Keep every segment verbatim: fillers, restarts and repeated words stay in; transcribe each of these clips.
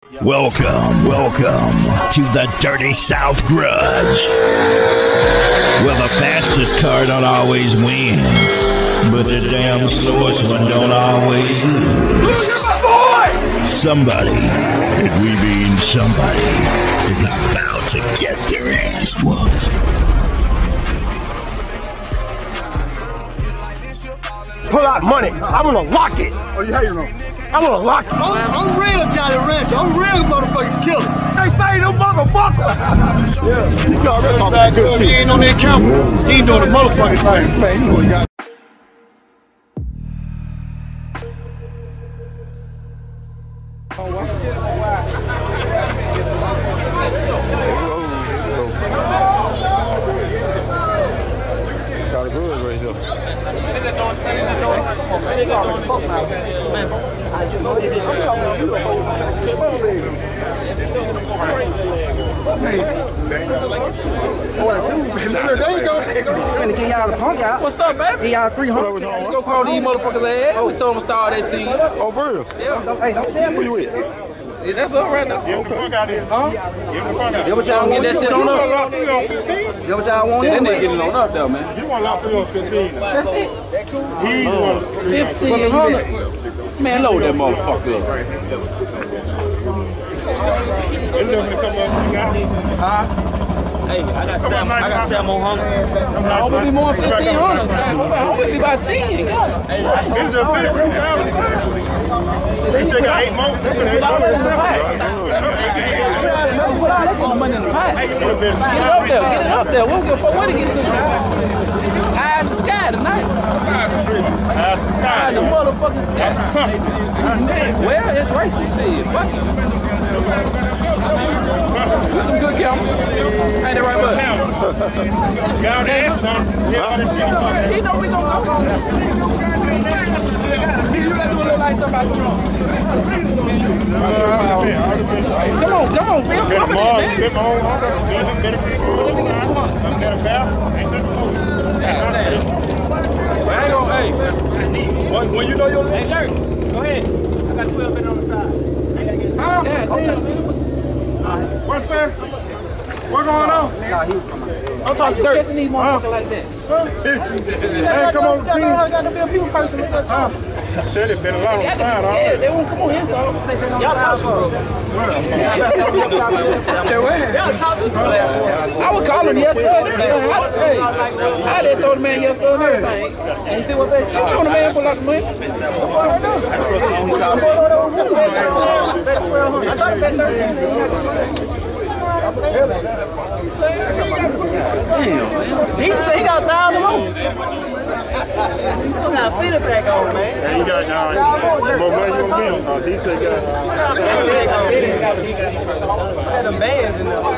Welcome, welcome to the Dirty South Grudge. Well, the fastest car don't always win, but the damn slowest one don't always lose. Somebody, and we mean somebody, is about to get their ass whooped. Pull out money. I'm gonna lock it. Oh, yeah, you know. I'm gonna lock it. I'm, I'm real, Johnny Rancher. I'm real motherfucking killer. They say them motherfuckers. Yeah. You know, that's good shit. He ain't on that camera. He ain't doing the motherfucking thing. Man, you know he got. Got a good right here. What's up, baby? Give y'all three hundred. Go call these motherfuckers ass. We told them to start that team. Oh, for real? Yeah. Hey, don't tell me. Who you with? Yeah, that's all right now. Give him the fuck out here. Huh? Give him the fuck out here. Get that shit on up. three on fifteen? Get what y'all want. Shit, that nigga getting on up though, man. You want to lock three on fifteen? That's it. He want fifteen hundred. Man, load that motherfucker up. Huh? Hey, I got seven. I got seven more hundred. I'm gonna be more than fifteen hundred. I'm gonna be about ten. They said got eight more. They said eight more. That's all the money in the pot. Get it up there. Get it up there. We don't give a fuck what it get to. Eyes the sky tonight. Eyes the sky. The motherfucking sky. Well, it's racist shit. Fuck it. With some good cameras. Ain't that right, bud? Got the ass on. He know we gon' go on. You gotta do a little like somebody. Come on, come on, Bill. Come on, man. Get my own hundred. Get a bath. Ain't nothing cool. I ain't gonna, hey. When, when you know your Hey, Dirk, go ahead. I got twelve in on the side. I gotta get it. Huh? Yeah, damn, man. What's that? What going on? I'm talking to Dirk. Catching these motherfuckers like that. Hey, come on, team. I got to be a people person. Said it been a lot on They the got to be side. scared. They won't come on here and talk. Y'all talk to I was calling yes, sir. And everything. I, hey, I had told the man yes, sir, and everything. And you see what they say? You know the man pull out the money. I tried to bet thirteen. Damn, man. He said he got a thousand more. He still got a fitted back on, man. Yeah, you got uh, more money you want to be. Uh, D J got. Had them bands in there.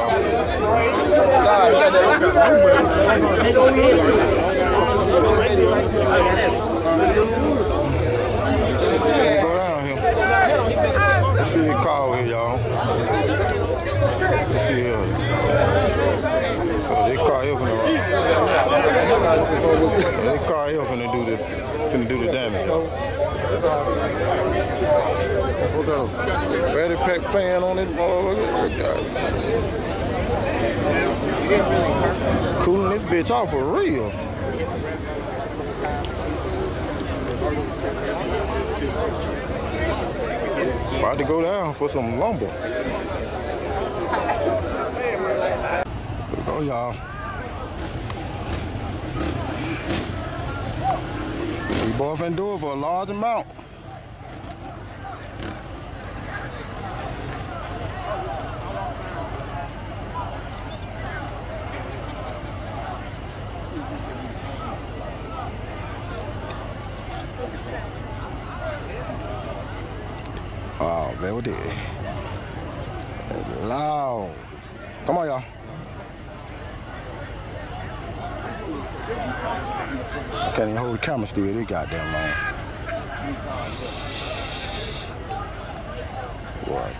Go down here. Let's see the car here, y'all. Let's see here. So they car here finna They car here finna do the finna do the damage, y'all. Hold on. Ready pack fan on it, motherfucker. Cooling this bitch off for real. About to go down for some lumber. Oh, y'all. We both been doing for a large amount. Oh, man, what the? Loud. Come on, y'all. I can't even hold the camera still, this goddamn long. What?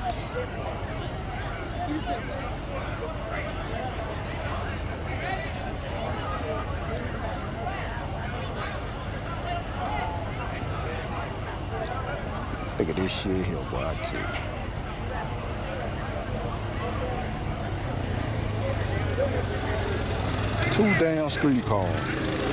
Look at this shit here, boy, I tell you. Two damn street cars.